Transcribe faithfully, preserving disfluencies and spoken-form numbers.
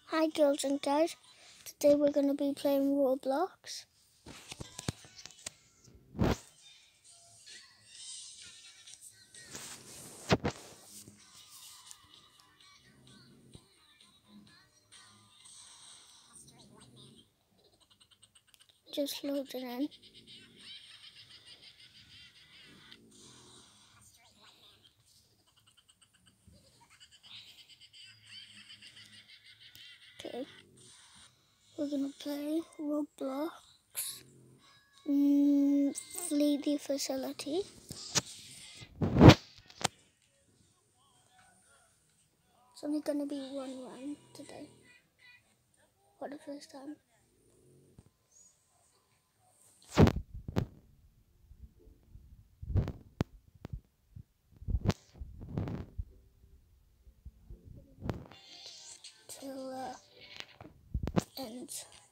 Hi girls and guys, today we're going to be playing Roblox. Just loading in. Okay, we're going to play Roblox. Mm, flee the facility. It's only going to be one round today for the first time. Till uh, ends.